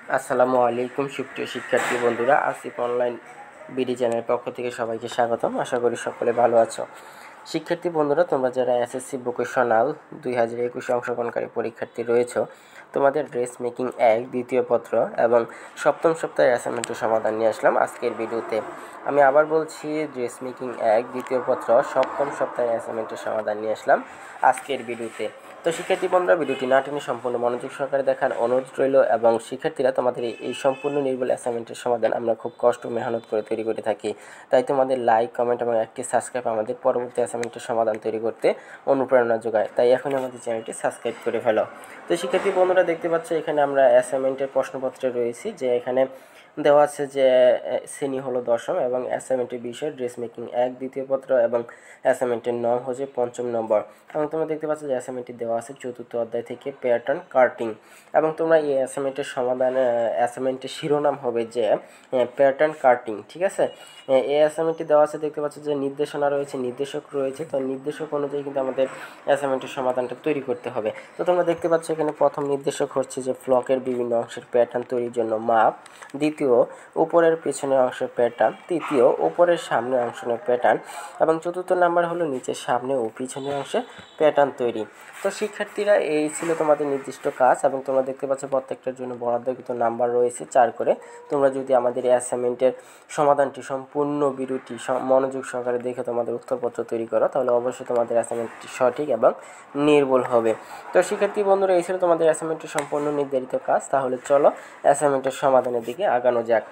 আসসালামু আলাইকুম সুপ্রিয় শিক্ষার্থী বন্ধুরা, আসিফ অনলাইন বিডি চ্যানেলের পক্ষ থেকে সবাইকে স্বাগতম। আশা করি সকলে ভালো আছো। শিক্ষার্থী বন্ধুরা, তোমরা যারা এসএসসি ভোকেশনাল 2021 অংশগ্রহণকারী পরীক্ষার্থী রয়েছ, তোমাদের ড্রেস মেকিং 1 দ্বিতীয় পত্র এবং সপ্তম সপ্তাহের অ্যাসাইনমেন্টের সমাধান নিয়ে আসলাম আজকের ভিডিওতে। আমি আবার বলছি, ড্রেস মেকিং 1 দ্বিতীয় পত্র সপ্তম সপ্তাহের অ্যাসাইনমেন্টের সমাধান নিয়ে আসলাম আজকের ভিডিওতে। তো শিক্ষার্থী বন্ধুরা, ভিডিওটি না টেনে সম্পূর্ণ মনোযোগ সহকারে দেখার অনুরোধ রইল। এবং শিক্ষার্থীরা, তোমাদের এই সম্পূর্ণ নির্ভুল অ্যাসাইনমেন্টের সমাধান আমরা খুব কষ্ট মেহনত করে তৈরি করে থাকি, তাই তোমাদের লাইক, কমেন্ট এবং একটি সাবস্ক্রাইব আমাদের পরবর্তী অ্যাসাইনমেন্টের সমাধান তৈরি করতে অনুপ্রেরণা যোগায়। তাই এখনই আমাদের চ্যানেলটি সাবস্ক্রাইব করে ফেলো। তো শিক্ষার্থী বন্ধুরা, দেখতে পাচ্ছ এখানে আমরা অ্যাসাইনমেন্টের প্রশ্নপত্রে রয়েছি, যে এখানে দেওয়া আছে যে শ্রেণী হলো দশম এবং অ্যাসাইনমেন্টের বিষয় ড্রেস মেকিং 1 দ্বিতীয় পত্র এবং অ্যাসাইনমেন্টের নাম হচ্ছে 5ম নম্বর। এবং তোমরা দেখতে পাচ্ছ যে অ্যাসাইনমেন্টটি দেওয়া আছে 4র্থ অধ্যায় থেকে প্যাটার্ন কাটিং। এবং তোমরা এই অ্যাসাইনমেন্টের সমাধান, অ্যাসাইনমেন্টের শিরোনাম হবে যে প্যাটার্ন কাটিং। ঠিক আছে, এই অ্যাসাইনমেন্টটি দেওয়া আছে, দেখতে পাচ্ছ যে নির্দেশনা রয়েছে, নির্দেশক রয়েছে। তো নির্দেশক অনুযায়ী কিন্তু আমাদের অ্যাসাইনমেন্টের সমাধানটা তৈরি করতে হবে। তো তোমরা দেখতে পাচ্ছ এখানে প্রথম নির্দেশক হচ্ছে যে ফ্লকের বিভিন্ন অংশের প্যাটার্ন তৈরির জন্য মাপ, দ্বিতীয় উপরের পেছনের অংশের প্যাটার্ন, তৃতীয় উপরের সামনের অংশের প্যাটার্ন এবং 4র্থ নাম্বার হলো নিচের সামনে ও পিছনের অংশে প্যাটার্ন তৈরি। তো শিক্ষার্থীরা, এই ছিল তোমাদের নির্দিষ্ট কাজ এবং তোমরা দেখতে পাচ্ছ প্রত্যেকটার জন্য বরাদ্দকৃত নাম্বার রয়েছে 4 করে। তোমরা যদি আমাদের এই অ্যাসাইনমেন্টের সমাধানটি সম্পূর্ণ ভিডিওটি মনোযোগ সহকারে দেখে তোমাদের উত্তরপত্র তৈরি করো, তাহলে অবশ্যই তোমাদের অ্যাসাইনমেন্টটি সঠিক এবং নির্ভুল হবে। তো শিক্ষার্থী বন্ধুরা, এই ছিল তোমাদের অ্যাসাইনমেন্টের সম্পূর্ণ নির্ধারিত কাজ। তাহলে চলো অ্যাসাইনমেন্টের সমাধানের দিকে আগানো যাক।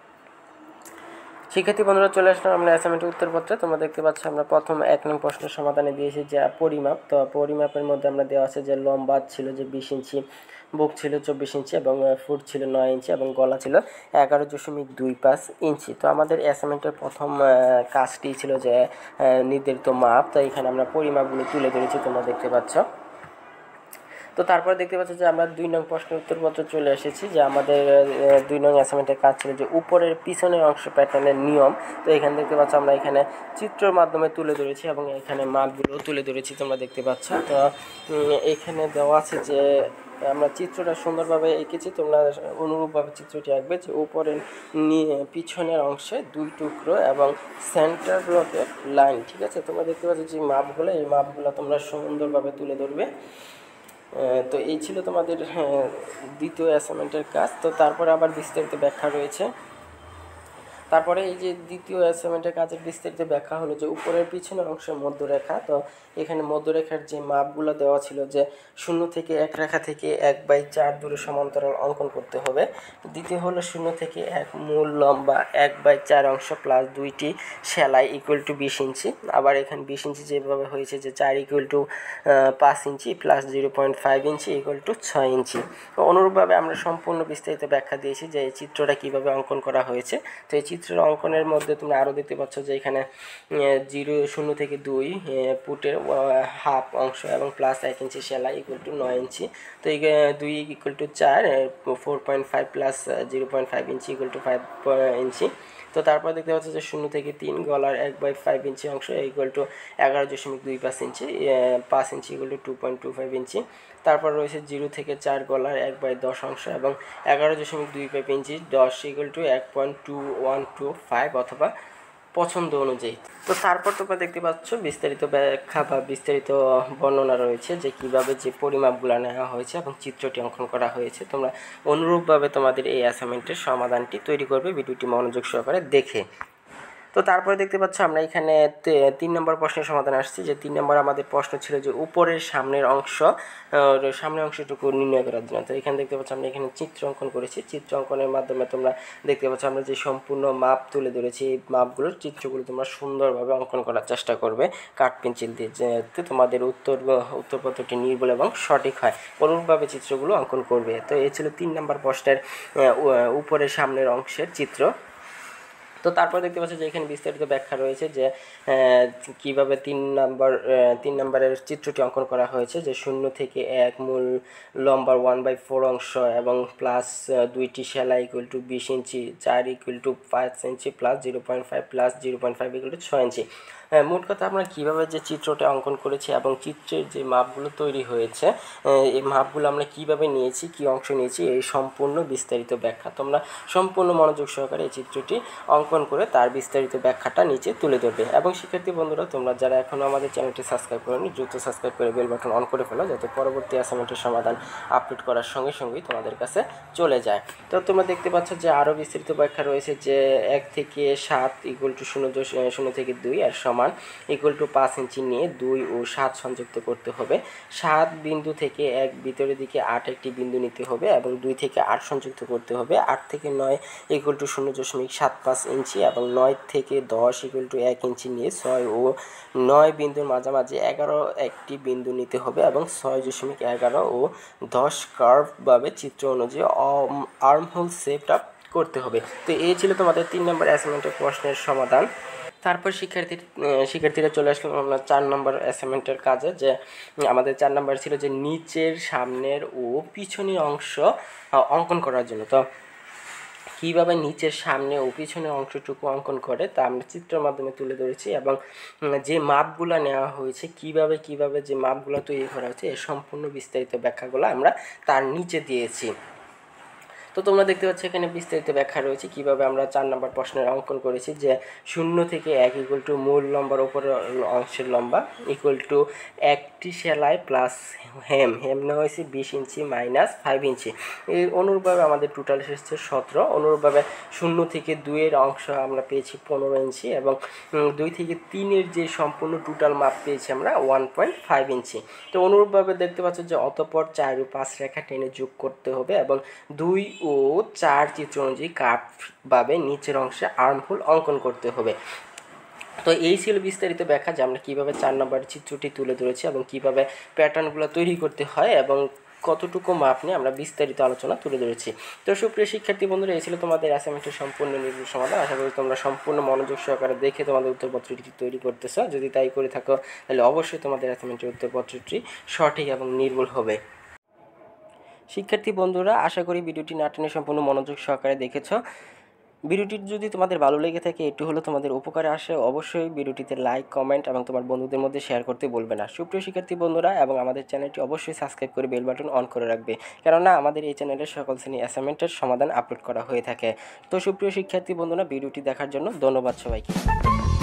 শিক্ষার্থী বন্ধুরা, চলে আসলাম আমরা অ্যাসাইনমেন্টের উত্তরপত্রে। তোমরা দেখতে পাচ্ছ আমরা প্রথম 1 নং প্রশ্নের সমাধানে দিয়েছি যে পরিমাপ। তো পরিমাপের মধ্যে আমরা দেওয়া আছে যে লম্বা ছিল যে 20 ইঞ্চি, বুক ছিল 24 ইঞ্চি এবং ফুট ছিল 9 ইঞ্চি এবং গলা ছিল 11.25 ইঞ্চি। তো আমাদের অ্যাসাইনমেন্টের প্রথম কাজটি ছিল যে নির্ধারিত মাপ। তো এখানে আমরা পরিমাপগুলো তুলে ধরেছি, তোমরা দেখতে পাচ্ছ। তো তারপরে দেখতে পাচ্ছি যে আমরা 2 নং প্রশ্নের উত্তরপত্র চলে এসেছি, যে আমাদের 2 নং অ্যাসাইনমেন্টের কাজ ছিল যে উপরের পিছনের অংশ প্যাটার্নের নিয়ম। তো এখানে দেখতে পাচ্ছ আমরা এখানে চিত্রের মাধ্যমে তুলে ধরেছি এবং এখানে মাপগুলো তুলে ধরেছি, তোমরা দেখতে পাচ্ছ। তো এখানে দেওয়া আছে যে আমরা চিত্রটা সুন্দরভাবে এঁকেছি, তোমরা অনুরূপভাবে চিত্রটি আঁকবে যে উপরের পিছনের অংশে 2 টুকরো এবং সেন্টার ব্লকের লাইন। ঠিক আছে, তোমরা দেখতে পাচ্ছ যে মাপগুলো, এই মাপগুলো তোমরা সুন্দরভাবে তুলে ধরবে। তো এই ছিল তোমাদের দ্বিতীয় অ্যাসাইনমেন্টের কাজ। তো তারপরে আবার বিস্তারিত ব্যাখ্যা রয়েছে। তারপরে এই যে দ্বিতীয় অ্যাসাইনমেন্টের কাজের বিস্তারিত ব্যাখ্যা হলো যে উপরের পিছনের অংশের মধ্যরেখা। তো এখানে মধ্যরেখার যে মাপগুলো দেওয়া ছিল যে 0 থেকে 1 রেখা থেকে 1/4 দূরে সমান্তরাল অঙ্কন করতে হবে। দ্বিতীয় হলো 0 থেকে 1 মূল লম্বা 1/4 অংশ প্লাস 2টি সেলাই = 20 ইঞ্চি। আবার এখানে 20 ইঞ্চি যেভাবে হয়েছে যে 4 = 5 ইঞ্চি প্লাস 0.5 ইঞ্চি = 6 ইঞ্চি। তো অনুরূপভাবে আমরা সম্পূর্ণ বিস্তারিত ব্যাখ্যা দিয়েছি যে এই চিত্রটা কীভাবে অঙ্কন করা হয়েছে। তো এই চিত্রের অঙ্কনের মধ্যে তোমরা আরও দেখতে পাচ্ছ যে এখানে 0 থেকে 2 ফুটের হাফ অংশ এবং প্লাস 1 ইঞ্চি সেলাই = 9 ইঞ্চি। তো এই 2 = 4, 4.5 প্লাস 0.5 ইঞ্চি = 5 ইঞ্চি। তো তারপর দেখতে পাচ্ছ যে 0 থেকে 3 গলার 1/5 ইঞ্চি অংশ = 11.25 ইঞ্চি, 5 ইঞ্চি = 2.25 ইঞ্চি। তারপর রয়েছে 0 থেকে 4 গলার 1/10 অংশ এবং 11.25 ইঞ্চি, 10 = 1.2125 অথবা পছন্দ অনুযায়ী। তো তারপর তোমরা দেখতে পাচ্ছ বিস্তারিত ব্যাখ্যা বা বিস্তারিত বর্ণনা রয়েছে যে কীভাবে যে পরিমাপগুলো নেওয়া হয়েছে এবং চিত্রটি অঙ্কন করা হয়েছে। তোমরা অনুরূপভাবে তোমাদের এই অ্যাসাইনমেন্টের সমাধানটি তৈরি করবে ভিডিওটি মনোযোগ সহকারে দেখে। তো তারপরে দেখতে পাচ্ছ আমরা এখানে 3 নম্বর প্রশ্নের সমাধান আসছি, যে 3 নম্বর আমাদের প্রশ্ন ছিল যে উপরের সামনের অংশটুকু নির্ণয় করার জন্য। তো এখানে দেখতে পাচ্ছ আমরা এখানে চিত্র অঙ্কন করেছি। চিত্র অঙ্কনের মাধ্যমে তোমরা দেখতে পাচ্ছ আমরা যে সম্পূর্ণ মাপ তুলে ধরেছি, এই মাপগুলোর চিত্রগুলো তোমরা সুন্দরভাবে অঙ্কন করার চেষ্টা করবে কাঠ পেন্সিল দিয়ে, যাতে তোমাদের উত্তরপত্রটি নির্ভুল এবং সঠিক হয়। অনুরূপভাবে চিত্রগুলো অঙ্কন করবে। তো এই ছিল 3 নম্বর প্রশ্নের উপরের সামনের অংশের চিত্র। তো তারপর দেখতে পাচ্ছি যে এখানে বিস্তারিত ব্যাখ্যা রয়েছে যে কীভাবে 3 নম্বরের চিত্রটি অঙ্কন করা হয়েছে, যে 0 থেকে 1 মূল লম্বার 1/4 অংশ এবং প্লাস 2টি সেলাই = 20 ইঞ্চি, 4 = 5 ইঞ্চি প্লাস 0.5 প্লাস 0.5 = 6 ইঞ্চি। মোট কথা আমরা কীভাবে যে চিত্রটা অঙ্কন করেছি এবং চিত্রের যে মাপগুলো তৈরি হয়েছে এই মাপগুলো আমরা কীভাবে নিয়েছি, কী অংশ নিয়েছি, এই সম্পূর্ণ বিস্তারিত ব্যাখ্যা তোমরা সম্পূর্ণ মনোযোগ সহকারে এই চিত্রটি অঙ্কন করে তার বিস্তারিত ব্যাখ্যাটা নিচে তুলে ধরবে। এবং শিক্ষার্থী বন্ধুরা, তোমরা যারা এখনও আমাদের চ্যানেলটি সাবস্ক্রাইব করেনি দ্রুত সাবস্ক্রাইব করে বেল বাটন অন করে ফেলো, যাতে পরবর্তী অ্যাসাইনমেন্টের সমাধান আপলোড করার সঙ্গে সঙ্গেই তোমাদের কাছে চলে যায়। তো তোমরা দেখতে পাচ্ছ যে আরও বিস্তৃত ব্যাখ্যা রয়েছে যে 1 থেকে 7 = 0 থেকে 2 আর সমান =5 ইঞ্চি নিয়ে 2 ও 7 সংযুক্ত করতে হবে। 7 বিন্দু থেকে 1 ভিতরের দিকে 8 একটি বিন্দু নিতে হবে এবং 2 থেকে 8 সংযুক্ত করতে হবে। 8 থেকে 9 = 0.75 ইঞ্চি এবং 9 থেকে 10 = 1 ইঞ্চি নিয়ে 6 ও 9 বিন্দুর মাঝামাঝি 11 একটি বিন্দু নিতে হবে এবং 6.11 ও 10 কার্ভভাবে চিত্র অনুযায়ী আর্মহোল সেট আপ করতে হবে। তো এই ছিল তোমাদের 3 নম্বর অ্যাসাইনমেন্টের প্রশ্নের সমাধান। তারপর শিক্ষার্থীরা চলে আসলাম আমরা 4 নম্বর অ্যাসাইনমেন্টের কাজে, যে আমাদের 4 নম্বর ছিল যে নিচের, সামনের ও পিছনের অংশ অঙ্কন করার জন্য। তো কীভাবে নিচের, সামনে ও পিছনের অংশটুকু অঙ্কন করে তা আমরা চিত্রের মাধ্যমে তুলে ধরেছি এবং যে মাপগুলো নেওয়া হয়েছে, কিভাবে যে মাপগুলো তৈরি করা হয়েছে এই সম্পূর্ণ বিস্তারিত ব্যাখ্যাগুলো আমরা তার নিচে দিয়েছি। তো তোমরা দেখতে পাচ্ছ এখানে বিস্তারিত ব্যাখ্যা রয়েছে কিভাবে আমরা 4 নম্বর প্রশ্নের অঙ্কন করেছি, যে 0 থেকে 1 = মূল লম্বার উপরের অংশের লম্বা একটি সেলাই প্লাস হেম নেওয়া হয়েছে 20 ইঞ্চি মাইনাস 5 ইঞ্চি। এই অনুরূপভাবে আমাদের টোটাল এসেছে 17। অনুরূপভাবে 0 থেকে 2 এর অংশ আমরা পেয়েছি 15 ইঞ্চি এবং 2 থেকে 3 এর যে সম্পূর্ণ টোটাল মাপ পেয়েছি আমরা 1.5 ইঞ্চি। তো অনুরূপভাবে দেখতে পাচ্ছ যে অতঃপর 4 ও 5 রেখা টেনে যোগ করতে হবে এবং 2 ও 4 চিত্র অনুযায়ী কার্ভভাবে নিচের অংশে আর্মহোল অঙ্কন করতে হবে। তো এই ছিল বিস্তারিত ব্যাখ্যা যে আমরা কীভাবে 4 নম্বর চিত্রটি তুলে ধরেছি এবং কীভাবে প্যাটার্নগুলো তৈরি করতে হয় এবং কতটুকু মাপ নিয়ে আমরা বিস্তারিত আলোচনা তুলে ধরেছি। তো সুপ্রিয় শিক্ষার্থী বন্ধুরা, এই ছিল তোমাদের অ্যাসাইনমেন্টের সম্পূর্ণ নির্ভুল সমাধান। আশা করি তোমরা সম্পূর্ণ মনোযোগ সহকারে দেখে তোমাদের উত্তরপত্রটি তৈরি করতেছ। যদি তাই করে থাকো তাহলে অবশ্যই তোমাদের অ্যাসাইনমেন্টের উত্তরপত্রটি সঠিক এবং নির্ভুল হবে। শিক্ষার্থী বন্ধুরা, আশা করি ভিডিওটি না টেনে সম্পূর্ণ মনোযোগ সহকারে দেখেছ। ভিডিওটি যদি তোমাদের ভালো লেগে থাকে, একটু হলেও তোমাদের উপকারে আসে, অবশ্যই ভিডিওটিতে লাইক, কমেন্ট এবং তোমার বন্ধুদের মধ্যে শেয়ার করতে বলবে না। সুপ্রিয় শিক্ষার্থী বন্ধুরা, এবং আমাদের চ্যানেলটি অবশ্যই সাবস্ক্রাইব করে বেল বাটন অন করে রাখবে, কেননা আমাদের এই চ্যানেলে সকল শ্রেণী অ্যাসাইনমেন্টের সমাধান আপলোড করা হয়ে থাকে। তো সুপ্রিয় শিক্ষার্থী বন্ধুরা, ভিডিওটি দেখার জন্য ধন্যবাদ সবাইকে।